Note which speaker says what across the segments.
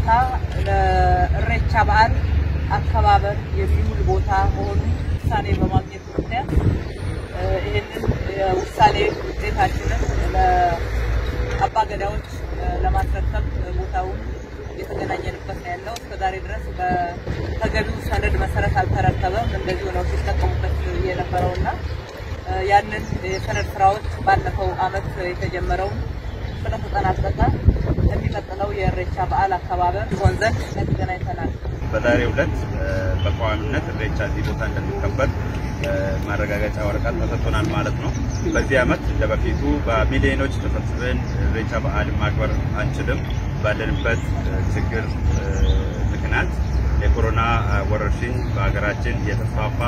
Speaker 1: ቦታ ለኢሬቻ በዓል አከባበር የሚውል ቦታ መሆኑን ውሳኔ በማግኘት ምክንያት ይሄንን ውሳኔ ውጤታችንን ለአባገዳዎች ለማስረከብ ቦታውን የተገናኘንበት ነው ያለው። እስከዛሬ ድረስ በተገቢው ሰነድ መሰረት አልተረከበም። እንደዚሁ ነው ሲጠቀሙበት የነበረውና ያንን የሰነድ ስራዎች ባለፈው አመት የተጀመረው ስለተጠናቀቀ የሚቀጥለው የኢሬቻ በዓል አከባበር ወንዘት ተገናኝተናል።
Speaker 2: በዛሬው ዕለት በቋሚነት ኢሬቻ እዚህ ቦታ እንደሚከበር ማረጋገጫ ወረቀት ተሰጥቶናል ማለት ነው። በዚህ አመት ለበፊቱ በሚሊዮኖች ተሰብስበን ኢሬቻ በዓል ማክበር አንችልም። ባለንበት ችግር ምክንያት የኮሮና ወረርሽኝ በአገራችን የተስፋፋ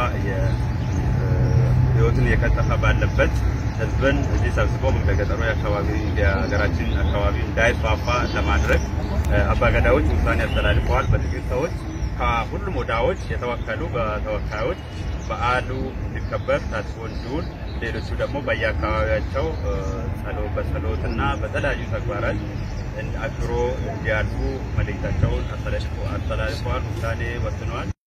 Speaker 2: ህይወትን የከተፈ ባለበት ህዝብን እዚህ ሰብስቦ በገጠሩ አካባቢ የሀገራችን አካባቢ እንዳይስፋፋ ለማድረግ አባገዳዎች ውሳኔ አስተላልፈዋል። በጥቂት ሰዎች ከሁሉም ወዳዎች የተወከሉ በተወካዮች በዓሉ እንዲከበር ታስቦ እንዲውል ሌሎቹ ደግሞ በየአካባቢያቸው በጸሎትና በተለያዩ ተግባራት አክብሮ እንዲያልፉ መልእክታቸውን አስተላልፈዋል። ውሳኔ ወስነዋል።